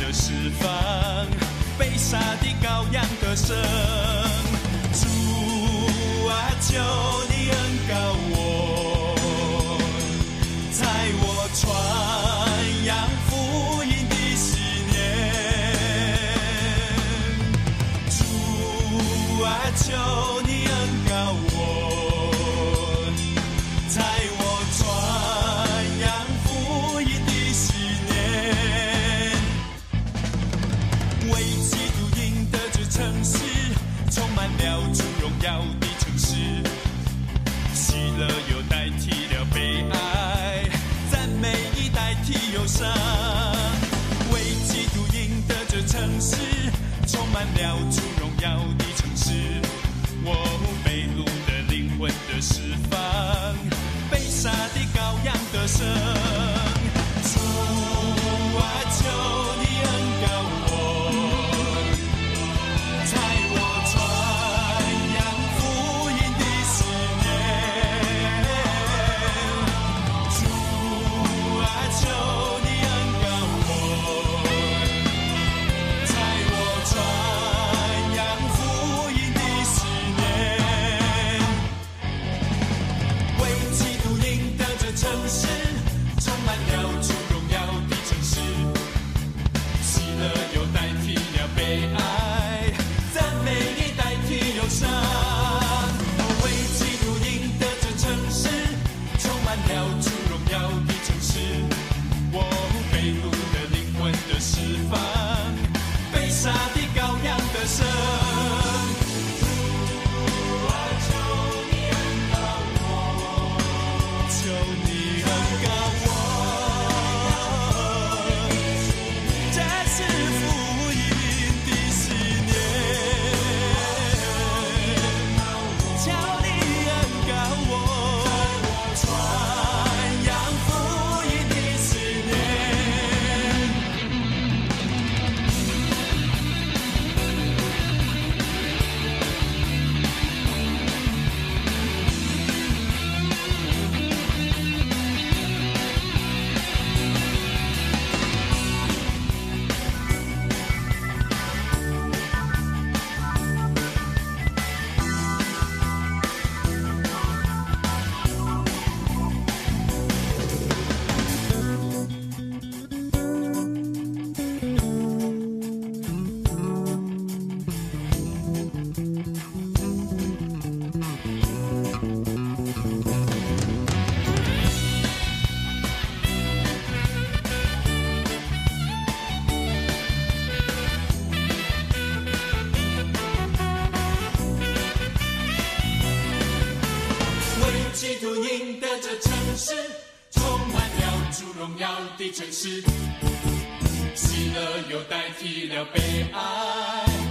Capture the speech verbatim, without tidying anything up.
的释放，被杀的羔羊的生。主啊，求你恩膏我，在我传扬福音的信念。主啊，求你恩膏我，在我传扬福音的信念。为基督赢得这城市，充满了主荣耀的城市，喜乐又代替了悲哀，赞美已代替忧伤。为基督赢得这城市，充满了主荣耀的城市，我被掳的灵魂的释放，被杀的羔羊的生。主啊，求你恩膏我，在我传扬福音的信念。主啊，求你恩膏我，在我传扬福音的信念。为基督赢得这城市，充满了主荣耀的城市，喜乐又代替了悲哀，赞美也代替忧伤。为基督赢得这城市，充满了主荣耀的城市，我被掳的灵魂的释放，被杀的羔羊的生。主啊，求你恩膏我，求你恩膏我，这是福音的信念。求你恩膏我，传扬福音的信念。为基督赢得这城市，充满了主荣耀的城市，喜乐又代替了悲哀，